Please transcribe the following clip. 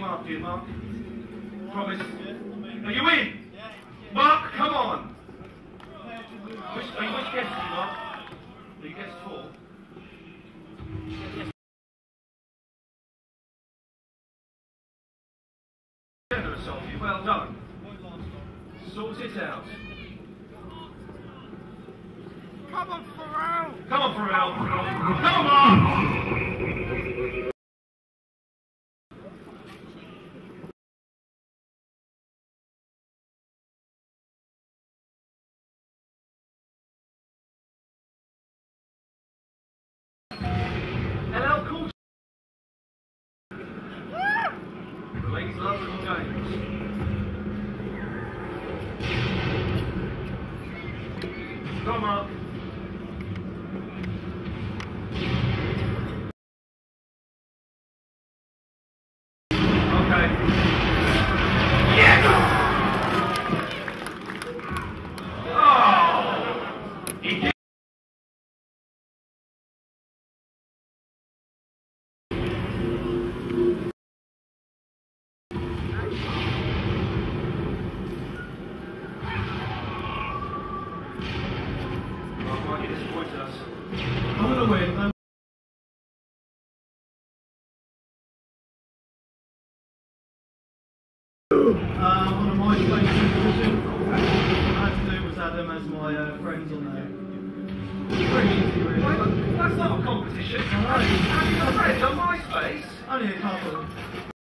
Mark, dear Mark. Promise. Are you in? Mark, come on. Which guest are you, Mark? Are you guest 4? Generous of you, well done. Sort it out. Come on, Pharrell! Come on, Pharrell! Come on! Hello, cool. The ladies love little games. Come on, Mark. Okay. Yes! Oh! He did. Why you disappointed us? I'm gonna win. One of my places position I had to do was add them as my friends on there. It's pretty easy, really. That's not a competition. I know. Have you got friends on MySpace? Only a couple.